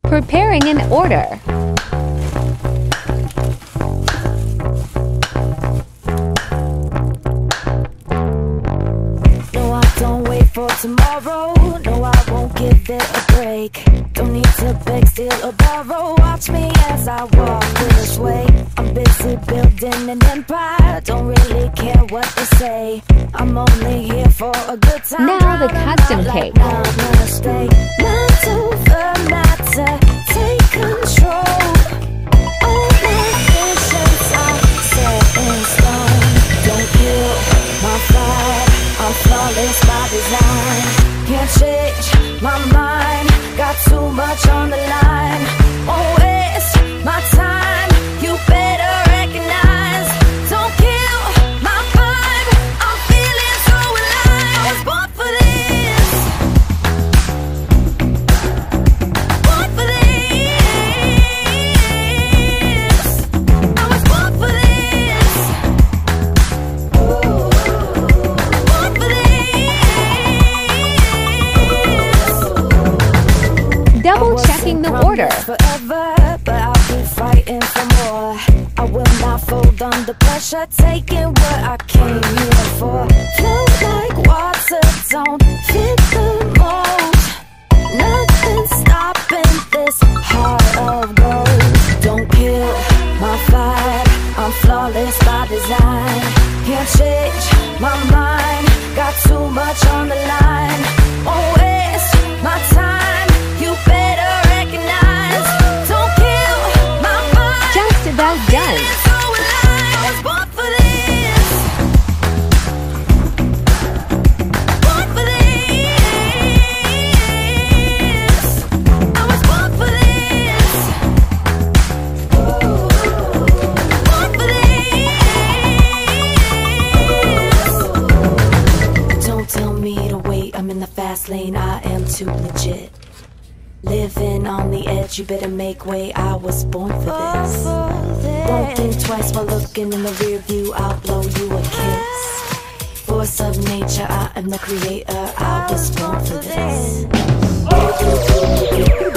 Preparing an order. No, I don't wait for tomorrow. No, I won't give it a break. Don't need to beg, steal or borrow. Watch me as I walk this way. I'm busy building an empire. Don't really care what they say. I'm only here for a good time. Now the custom cake. I'm gonna stay. Mind over matter. Take control. All my visions are set in stone. Don't kill my fire. I'm flawless by design. Can't change my mind. Got too much on the line. Won't waste my time. You better recognize. Don't kill my vibe. I'm feeling so alive. I was born for this. Born for this. I was born for this. Born for this. Double checking the order. Forever, but I'll be fighting for more. I will not fold under pressure, taking what I came here for. Flow like water, don't fit the mold. Nothing stopping this heart of gold. Don't kill my fire, I'm flawless by design. Can't change my mind, got too much on the line. Won't waste my time, you better recognize. Don't kill my mind. Just about done. So alive, I was born for this. Born for this. I was born for this. Born for this. Don't tell me to wait, I'm in the fast lane, I am too legit. Living on the edge, you better make way, I was born for this. Won't think twice while looking in the rear view, I'll blow you a kiss. Force of nature, I am the creator, I was born for this.